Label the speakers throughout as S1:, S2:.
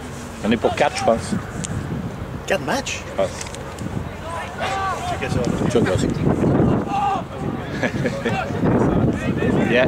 S1: On est pour 4, je pense.
S2: 4 matchs?
S1: Je pense. Check ça aussi. Yeah.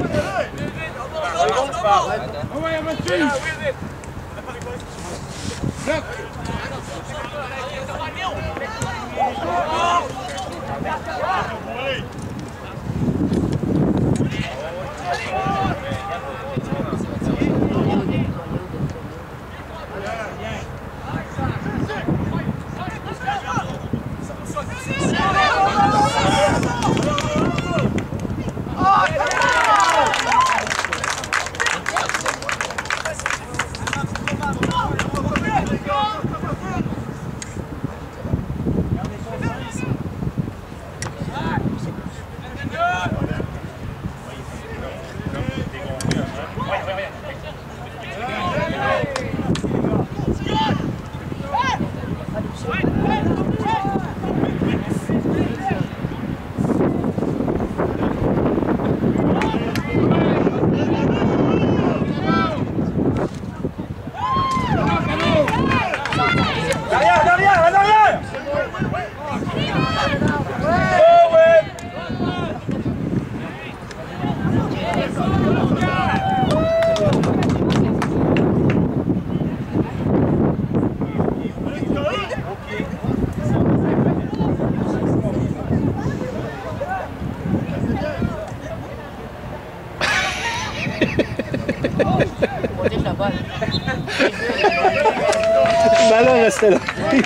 S1: Le ballon restait là.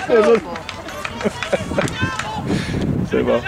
S1: C'est bon.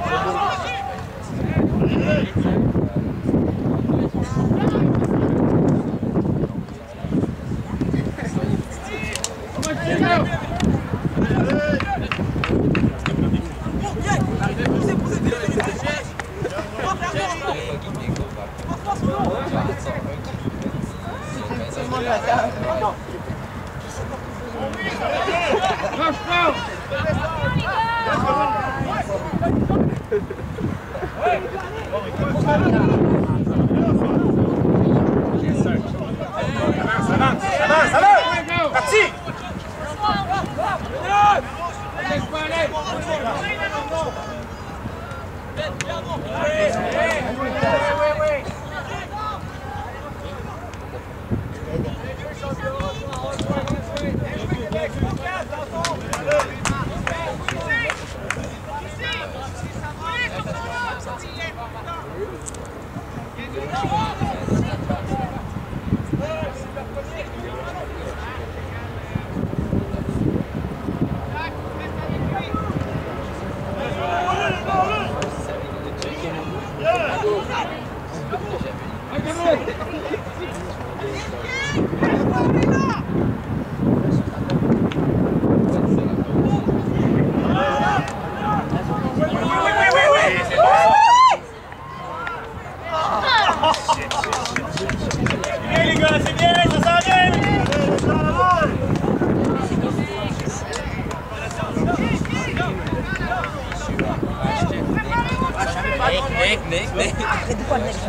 S3: Nick.
S4: C'est quoi, Nick?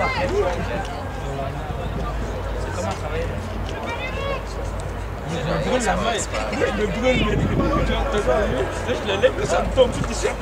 S3: C'est comment travailler là?
S5: Le brûle la main. Le brûle, mais là, je le lève, puis ça me tombe sur le t-shirt.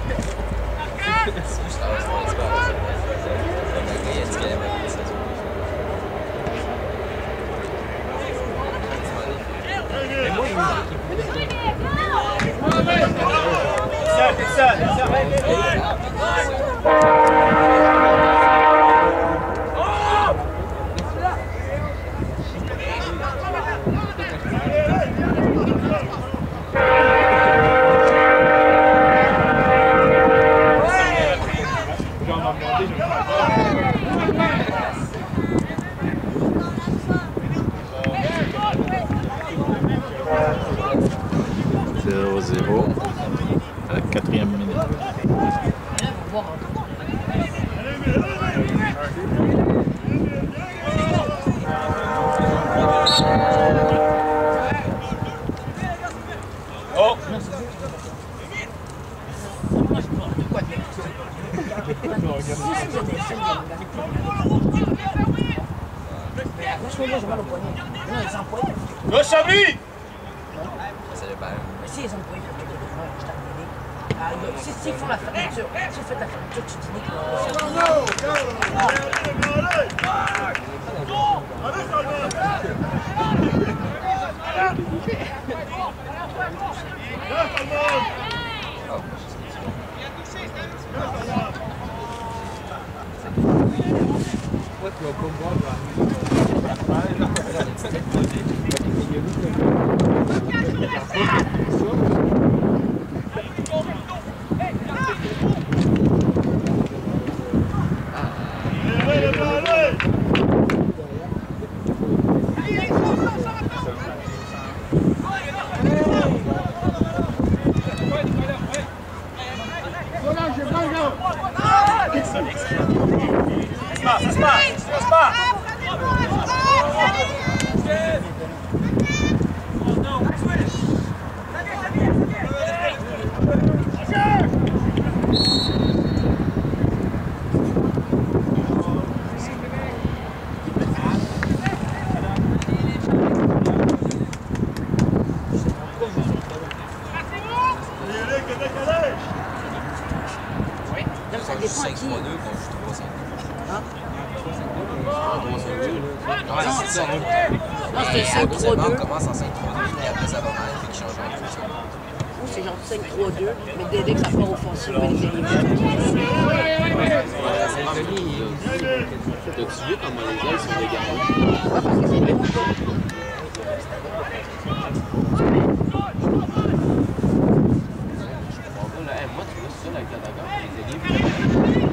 S1: À la 4e minute.
S5: Oh!
S4: Moi, j'ai mal au poignet. Non, il s'en poigne.
S5: Go Chambly!
S3: Ça dépend.
S4: Mais si les employés font tout le temps, je t'en dis. S'ils font la fermeture, si vous faites la fermeture, tu dis
S3: On commence en 5-3-2 et après ça va mal et qu'il change de fonction.
S4: ou c'est genre 5-3-2, mais dès que ça part offensif, il va les éliminer.
S6: Donc tu vois comment les gars ils sont dégarés.
S4: Parce que c'est bien.
S6: Moi tu vois ça la Cadaga, les élèves.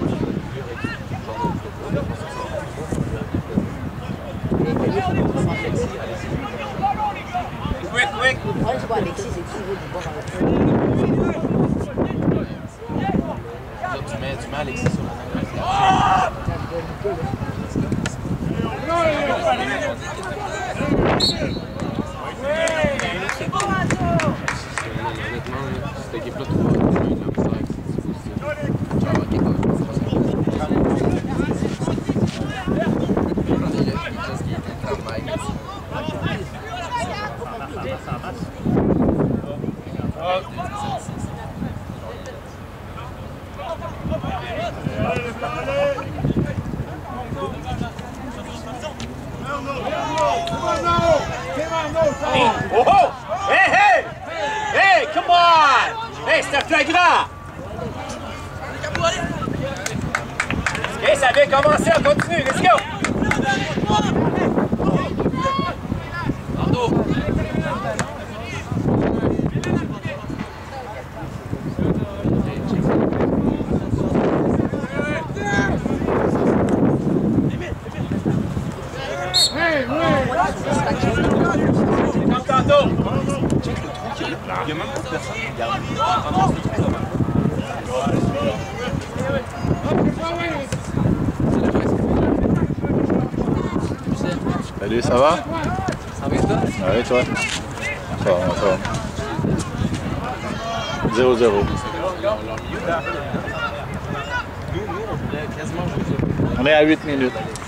S5: Quick, quick!
S4: Le problème, c'est pas Alexis, c'est que tu veux du bord à la
S6: Tu mets Alexis sur la honnêtement, cette équipe-là,
S5: Oh oh! Hey, hey! Hey, come on! Hey, c'est un flagrant! Ok, ça vient commencer, on continue, let's go! Comme tantôt!
S6: check le trou qu'il y a là. Il y a même pas de personne qui regarde.
S1: Salut, ça va?
S3: Ça va toi?
S1: Ouais, toi? Ça va, ça va. 0-0.
S6: Nous, on voulait quasiment jouer.
S1: On est à 8 minutes.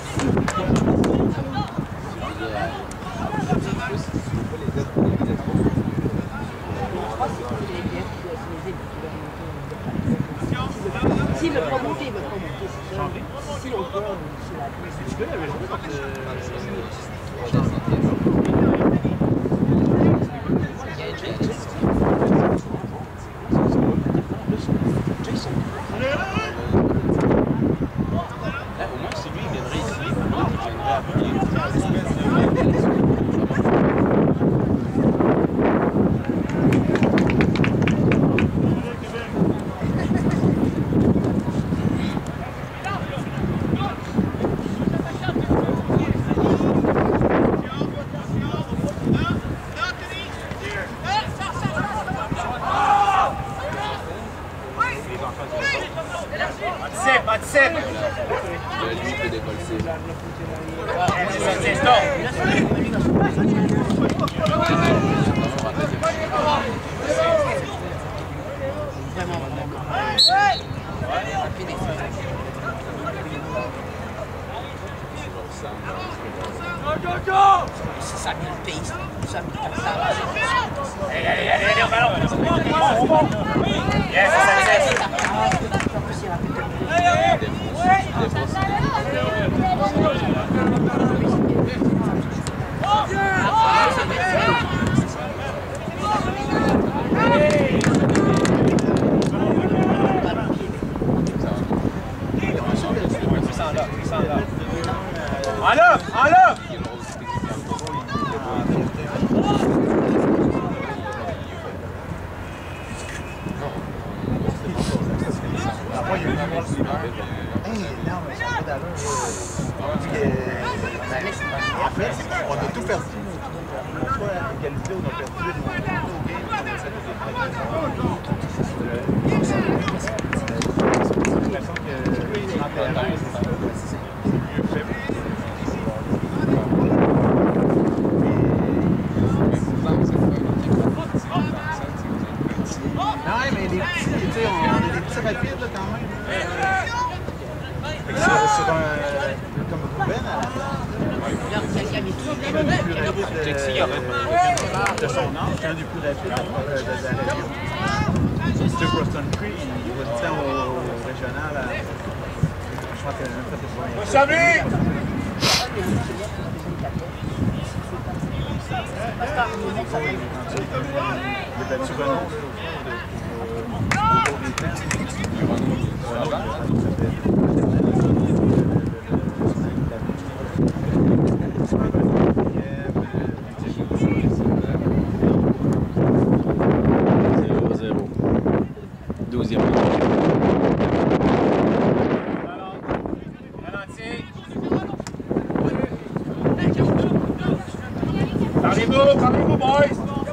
S4: S'il veut pas monter, il veut pas monter, c'est ça. Si on peut, c'est la
S6: Au moins, si lui, il viendrait ici, il viendrait appuyer.
S5: Anticipe!
S6: Lui, il peut décoller.
S5: C'est stop!
S4: C'est ça qui le paye,
S5: Allez, au ballon. On monte. Yes, ça. Enlève!
S2: En fait, on a tout perdu. Soit égalité, on a perdu. Mais les petits, tu sais, on a des petits rapides là, quand même. Sur un. Comme Ruben à la de son âge, un des plus rapides de la région. C'était Preston Cree, il va du temps au régional. Je pense qu'il a même fait des points.
S5: Chambly!
S2: Il a battu Renaud.
S5: Parlez-vous, boys!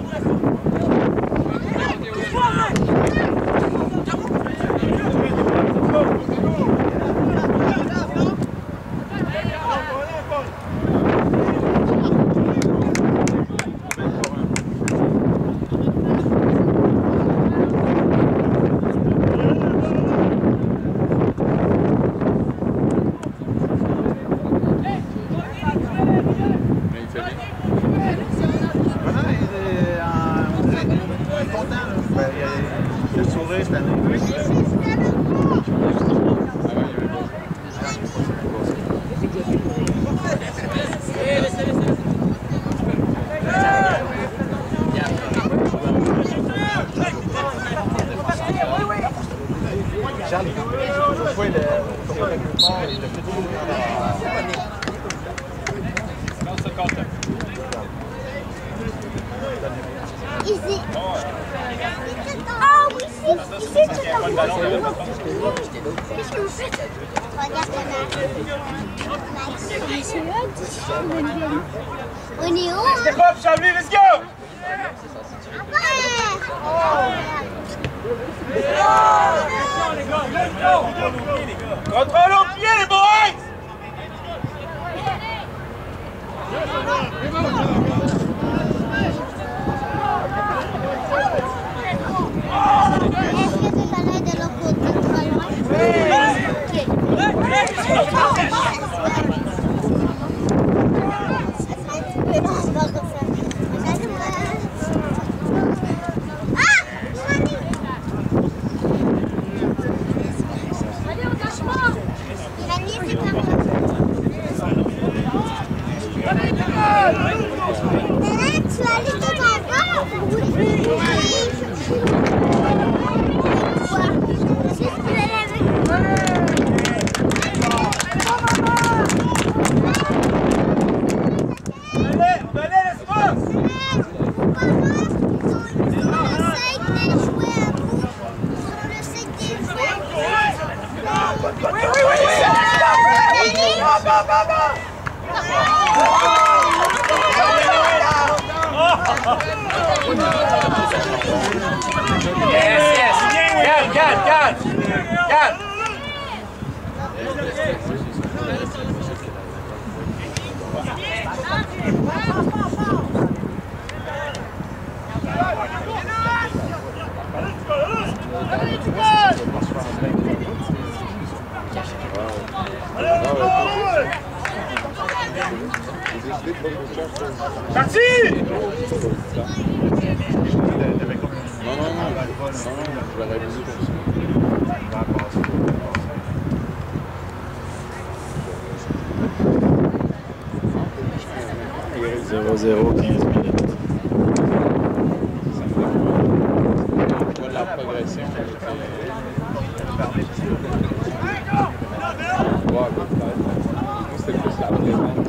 S7: Ici. Ah oui, ici, tu l'as vu. Qu'est-ce que vous faites? Regarde on est où?
S5: Step up, Chambly, let's go! Contrôle au pied, les boys! Parti!
S1: Non, je l'aurais voulu comme ça. 0-0, 15 minutes.
S6: Je vois la progression.
S1: Moi, c'était plus la présence.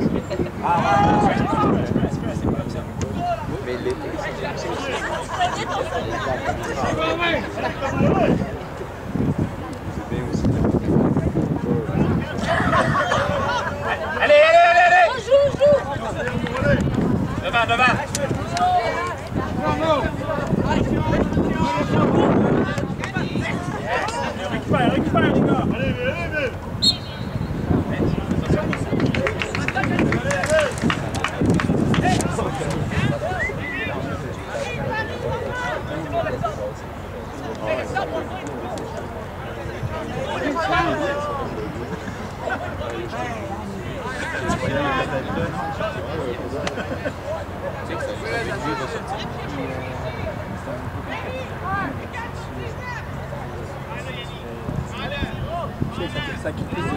S1: Mais l'été, c'est bien aussi.
S5: Allez! Devant! Récupère, les gars! Allez!
S2: Ça qui fait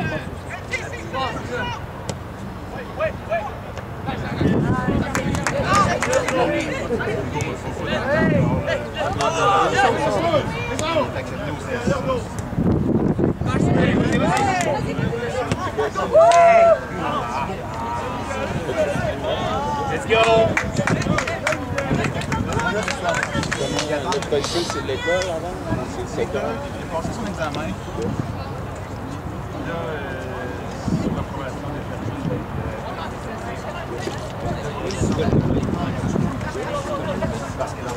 S5: Let's go!
S1: Le calcul, c'est l'école avant? C'est le secteur?
S2: J'ai passé son examen. Là, sur l'approbation des personnes. Parce que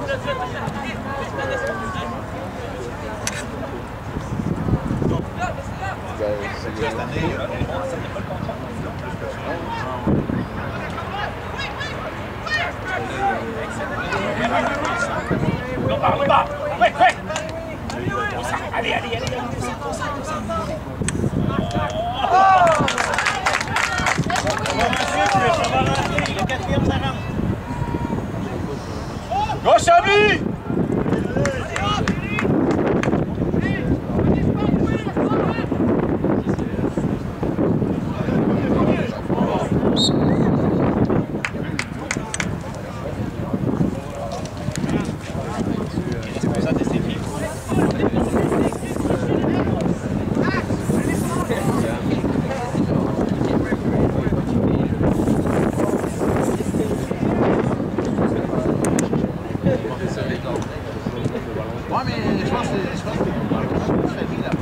S2: cette année,
S5: Allez! Go Chambly!
S2: ouais, mais je pense que c'est famille là-bas.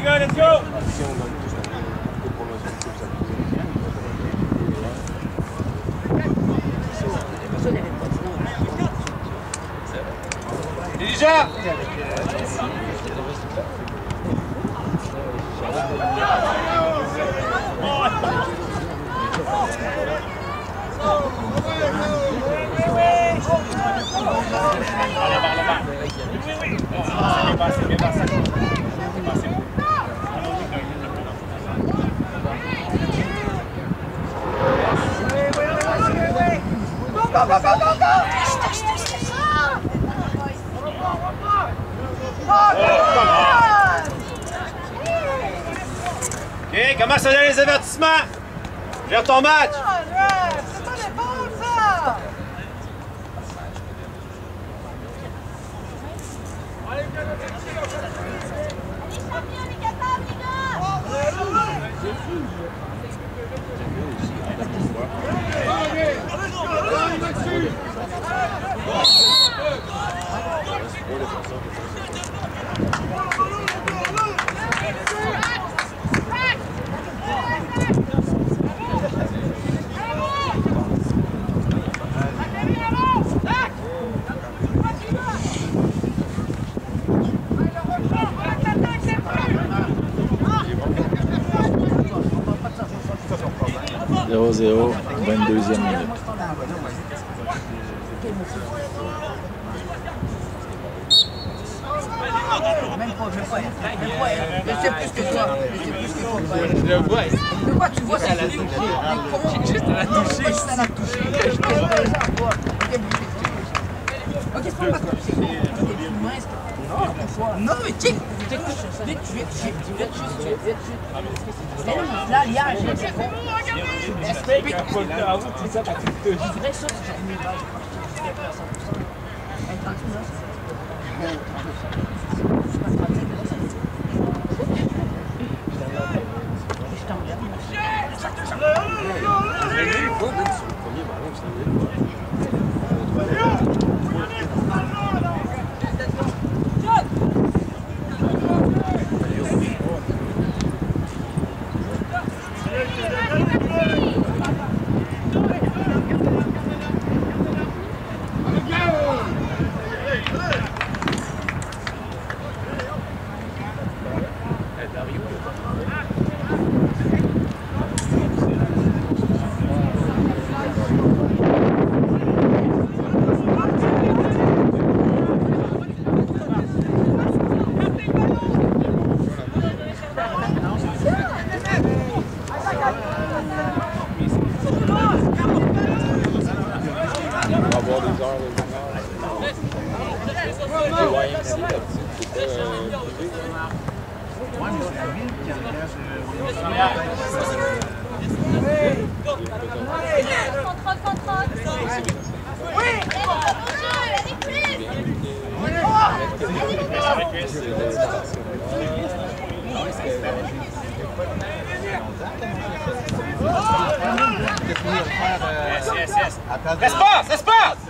S5: gars, let's go!
S6: Déjà! OK, comment ça donne les avertissements? Gère ton match!
S7: C'est pas des balles, ça!
S1: Zéro, 22e minute.
S4: Même pas, je sais plus que toi.
S3: Je le vois.
S4: De quoi tu vois, c'est des cons.
S3: Juste à la toucher.
S4: Juste à la toucher. Ok, c'est pas parce que c'est mince. Non, mais check. Vite. Mais non, là, l'IA, j'ai con.
S5: Respect quand pas le à vous, c'est ça, parce que tu
S4: Je dirais ça si j'avais mis balle.
S6: Espace!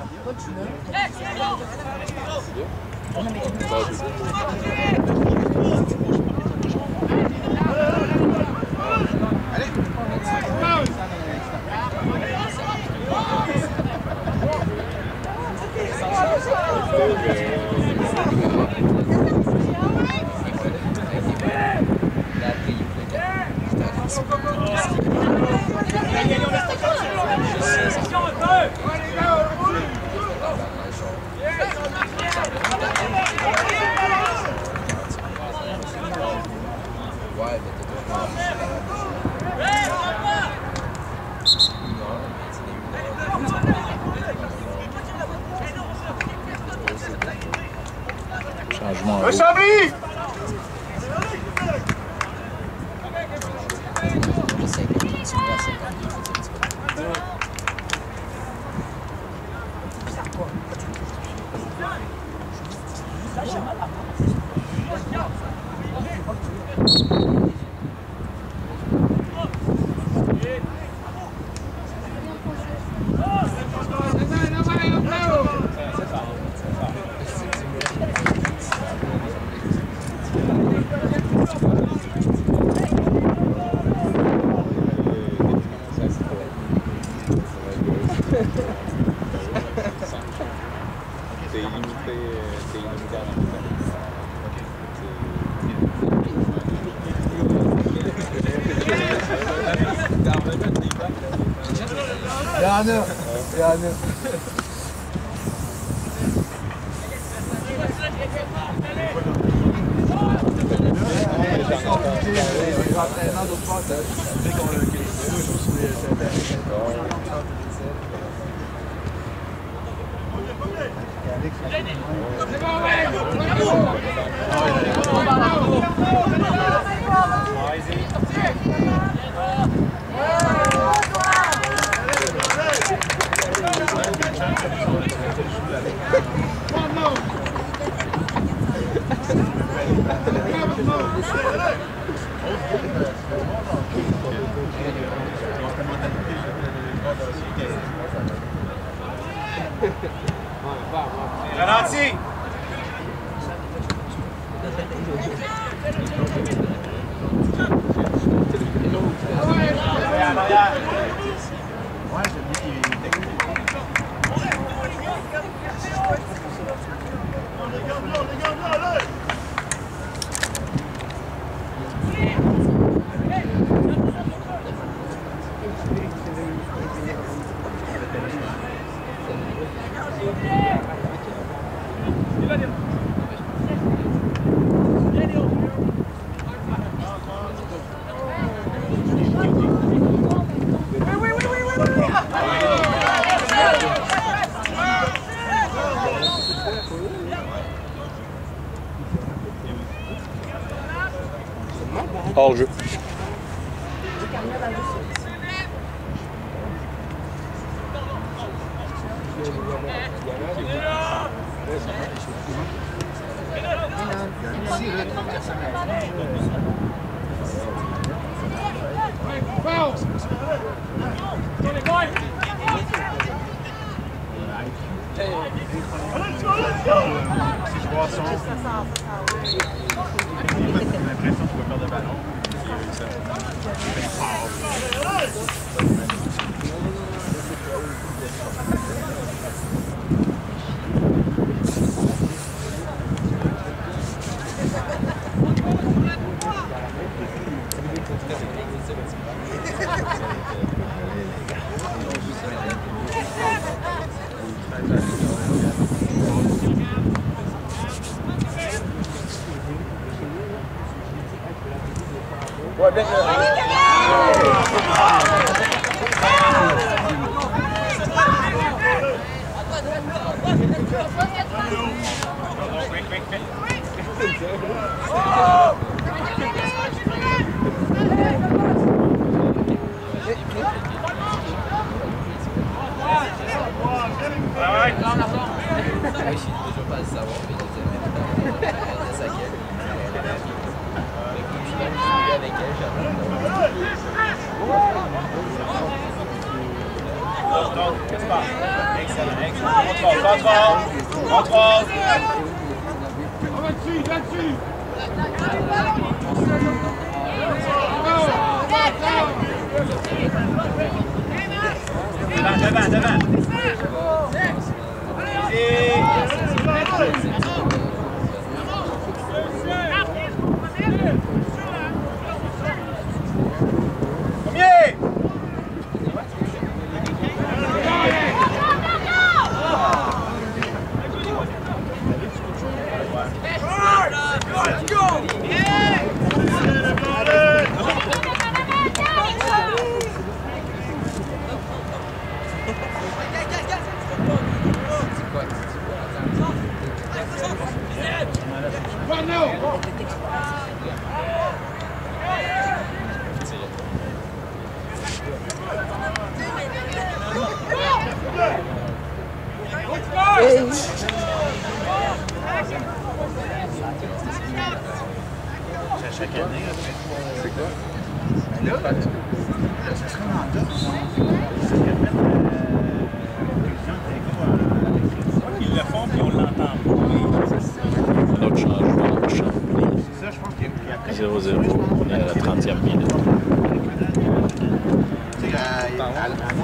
S1: Changement.
S6: Chambly!
S1: en a. Il y en a.
S6: Ralenti!
S2: Ouais, j'ai dit qu'il est technique.
S8: Hors jeu.
S2: L'impression qu'il va perdre le ballon.
S1: Ouais, bien sûr.
S6: Excellent, excellent. Contrôle.
S5: Là-dessus.
S6: Devant. Premier!
S2: Chaque année,
S1: C'est quoi?
S2: ça serait en deux.
S6: Ils le font puis on l'entend.
S8: Un autre changement, Chambly.
S2: C'est ça, je pense qu'il y a
S8: 0-0, on est à la 30e minute.
S2: Tu sais,